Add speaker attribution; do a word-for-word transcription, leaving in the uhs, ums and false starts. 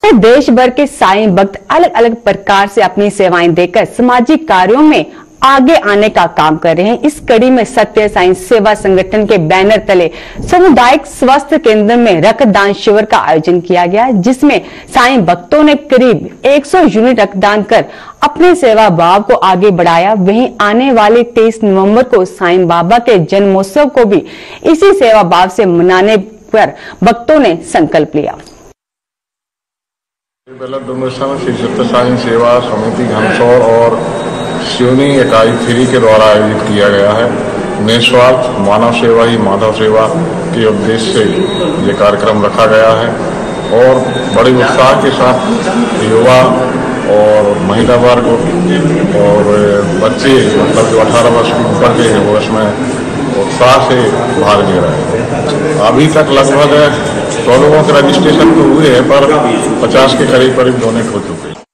Speaker 1: देश भर के साईं भक्त अलग अलग प्रकार से अपनी सेवाएं देकर सामाजिक कार्यों में आगे आने का काम कर रहे हैं। इस कड़ी में सत्य साईं सेवा संगठन के बैनर तले सामुदायिक स्वास्थ्य केंद्र में रक्तदान शिविर का आयोजन किया गया, जिसमें साईं भक्तों ने करीब सौ यूनिट रक्तदान कर अपने सेवा भाव को आगे बढ़ाया। वहीं आने वाले तेईस नवंबर को साईं बाबा के जन्मोत्सव को भी इसी सेवा भाव से मनाने पर भक्तों ने संकल्प लिया।
Speaker 2: श्री सत्य साईं सेवा समिति घनसौर और सिवनी इकाई थ्री के द्वारा आयोजित किया गया है। निस्वार्थ मानव सेवा ही माधव सेवा के उद्देश्य से ये कार्यक्रम रखा गया है और बड़े उत्साह के साथ युवा और महिला वर्ग और बच्चे मतलब जो अठारह वर्ष के ऊपर के हैं वो इसमें उत्साह से भाग ले रहे हैं। अभी तक लगभग सौ लोगों के रजिस्ट्रेशन तो हुए हैं, पर पचास के करीब करीब डोनेट हो चुके हैं।